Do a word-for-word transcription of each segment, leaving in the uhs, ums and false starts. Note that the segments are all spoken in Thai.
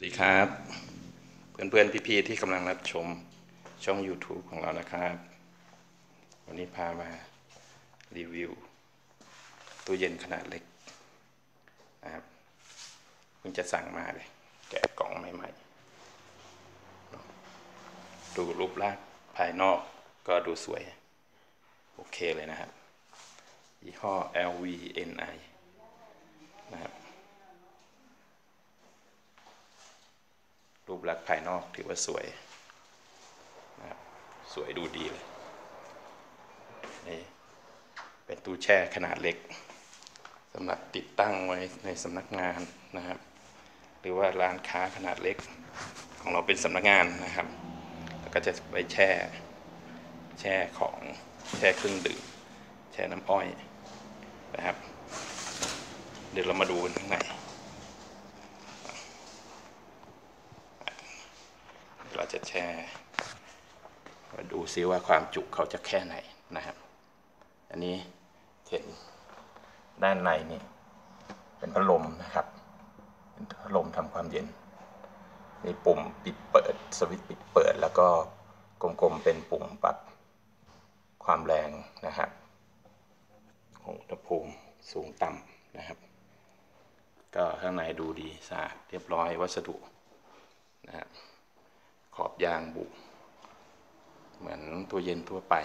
ดีครับเพื่อนๆพี่ๆที่กำลังรับชมช่อง YouTube ของเรานะครับวันนี้พามารีวิวตู้เย็นขนาดเล็กนะครับเพิ่งจะสั่งมาเลยแกะกล่องใหม่ๆดูรูปลักษณ์ภายนอกก็ดูสวยโอเคเลยนะครับยี่ห้อ แอล วี เอ็น ไอ นะครับรูปลักษณ์ภายนอกถือว่าสวยนะครับสวยดูดีเลยนี่เป็นตู้แช่ขนาดเล็กสำหรับติดตั้งไว้ในสำนักงานนะครับหรือว่าร้านค้าขนาดเล็กของเราเป็นสำนักงานนะครับแล้วก็จะไปแช่แช่ของแช่เครื่องดื่มแช่น้ำอ้อยนะครับเดี๋ยวเรามาดูกันข้างในเราจะแช่มาดูซิว่าความจุเขาจะแค่ไหนนะครับอันนี้เห็นด้านในนี่เป็นพัดลมนะครับเป็นพัดลมทำความเย็นมีปุ่มปิดเปิดสวิตช์ปิดเปิดแล้วก็กลมๆเป็นปุ่มปรับความแรงนะครับของอุณหภูมิสูงต่ำนะครับก็ข้างในดูดีสะอาดเรียบร้อยวัสดุนะครับขอบยางบุเหมือนตัวเย็นทั่วไป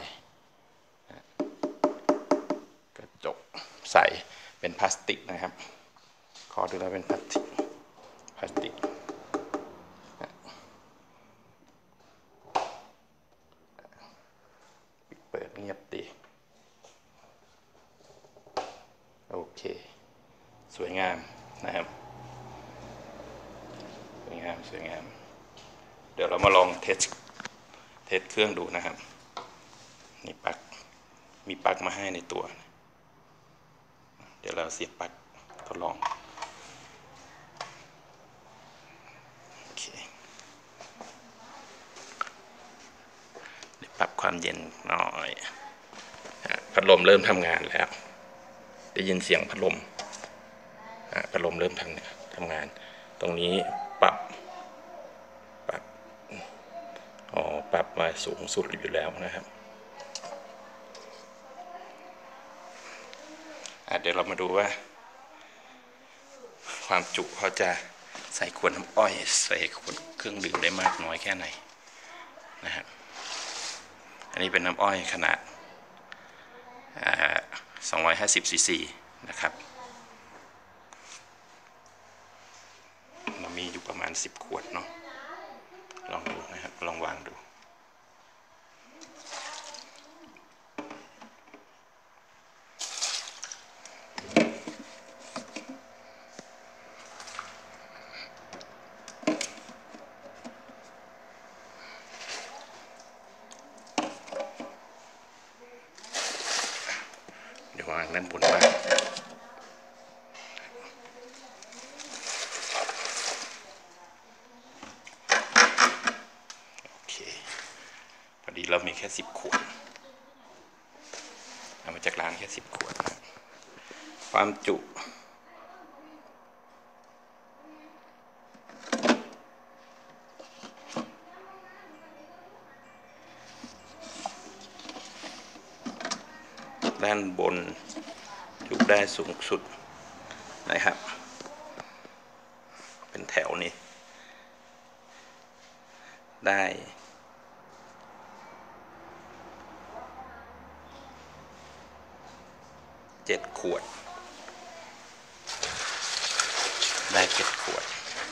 กระจกใสเป็นพลาสติกนะครับขอดูแล้วเป็นพลาสติกพลาสติกปิดเปิดเงียบดีโอเคสวยงามนะครับสวยงามสวยงามเดี๋ยวเรามาลองเทสเทสเครื่องดูนะครับนี่ปลั๊กมีปลั๊กมาให้ในตัวเดี๋ยวเราเสียบปลั๊กทดลองโอเคเดี๋ยวปรับความเย็นหน่อยพัดลมเริ่มทำงานแล้วได้ยินเสียงพัดลมพัดลมเริ่มทำทำงานตรงนี้ปรับปรับอ๋อปรับมาสูงสุดอยู่แล้วนะครับเดี๋ยวเรามาดูว่าความจุเขาจะใส่ขวดน้ำอ้อยใส่ขวดเครื่องดื่มได้มากน้อยแค่ไหนนะครับอันนี้เป็นน้ำอ้อยขนาดสองร้อยห้าสิบซีซีนะครับเรามีอยู่ประมาณสิบขวดเนาะลองดูนะครับลองวางดูเดี๋ยววางด้านบนบ้างพอดีเรามีแค่สิบขวดเอามาจากร้านแค่สิบขวดนะความจุด้านบนจุได้สูงสุดนะครับเป็นแถวนี้ได้เจ็ดขวดได้เจ็ดขวด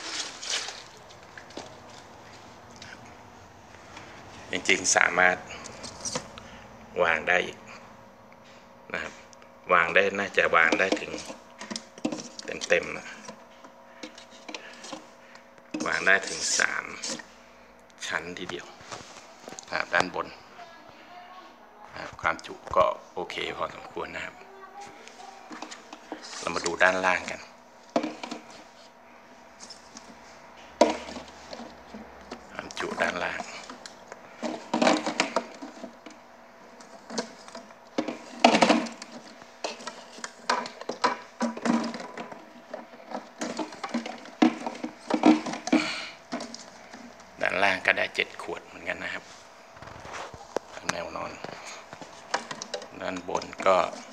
จริงๆสามารถวางได้อีกนะครับวางได้น่าจะวางได้ถึงเต็มๆนะวางได้ถึงสามชั้นทีเดียวนะครับด้านบนความจุก็โอเคพอสมควรนะครับเรามาดูด้านล่างกันความจุด้านล่างเจ็ดขวดเหมือนกันนะครับแนวนอนด้านบนก็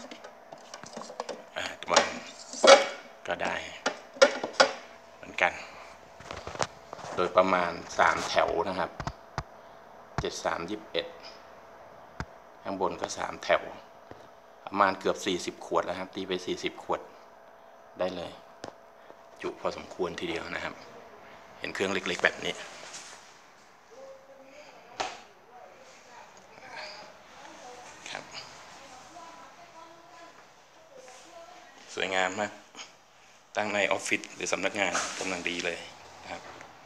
วางก็ได้เหมือนกันโดยประมาณสามแถวนะครับเจ็ด สาม ยี่สิบเอ็ดข้างบนก็สามแถวประมาณเกือบสี่สิบขวดแล้วครับตีไปสี่สิบขวดได้เลยจุพอสมควรทีเดียวนะครับเห็นเครื่องเล็กๆแบบนี้ครับสวยงามมากตั้งในออฟฟิศหรือสำนักงานกำลังดีเลยนะครับ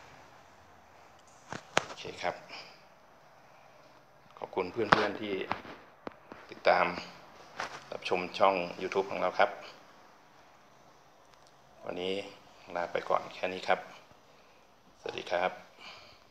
โอเคครับขอบคุณเพื่อนๆที่ติดตามรับชมช่อง YouTube ของเราครับวันนี้ลาไปก่อนแค่นี้ครับสวัสดีครับ